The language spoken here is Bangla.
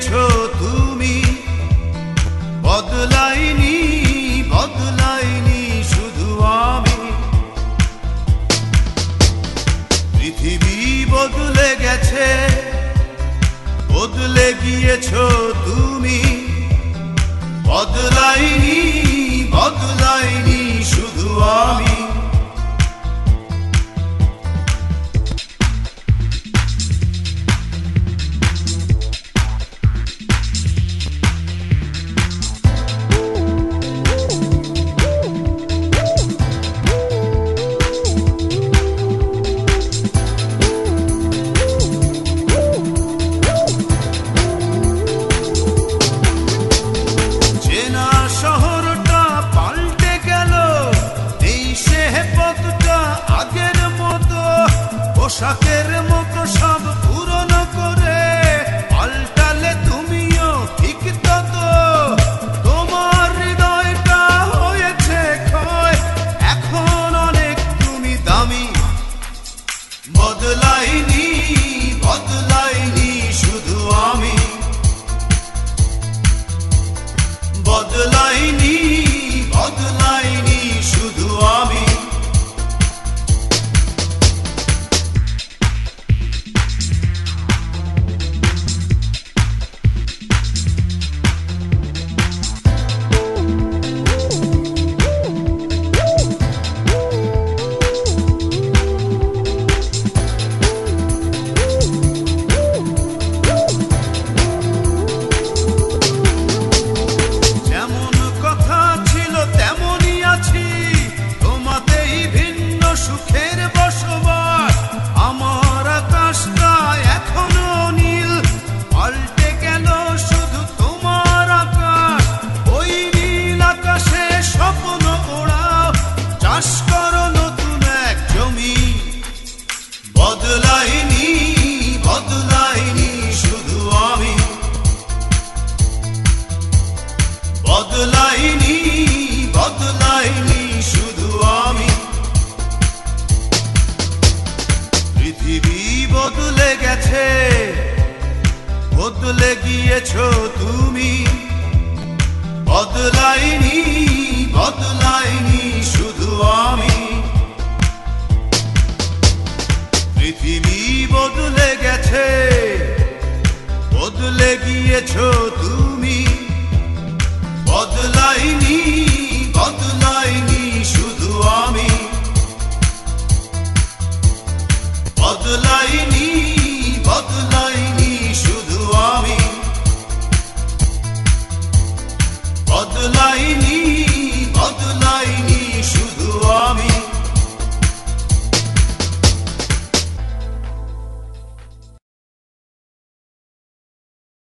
গিয়েছো তুমি, বদলাইনি বদলাইনি শুধু আমি। পৃথিবী বদলে গেছে, বদলে গিয়েছো তুমি, বদলাইনি বদলাইনি শুধু আমি। পোশাকের মতো সব পুরনো করে পাল্টালে তুমিও ঠিক তত। তোমার হৃদয়টা হয়েছে ক্ষয়, এখন অনেক তুমি দামি। বদলাইনি বদলাইনি শুধু আমি, বদলাইনি বদলাইনি শুধু আমি। বদলাইনি বদলাইনি শুধু আমি, বদলাইনি বদলাইনি শুধু আমি। পৃথিবী বদলে গেছে, বদলে গিয়েছো তুমি, বদলাইনি বদলাইনি শুধু আমি। পৃথিবী বদলে গেছে, বদলে গিয়েছো তুমি, বদলাইনি বদলাইনি শুধু আমি, বদলাইনি বদলাইনি শুধু আমি, বদলাইনি বদলাইনি।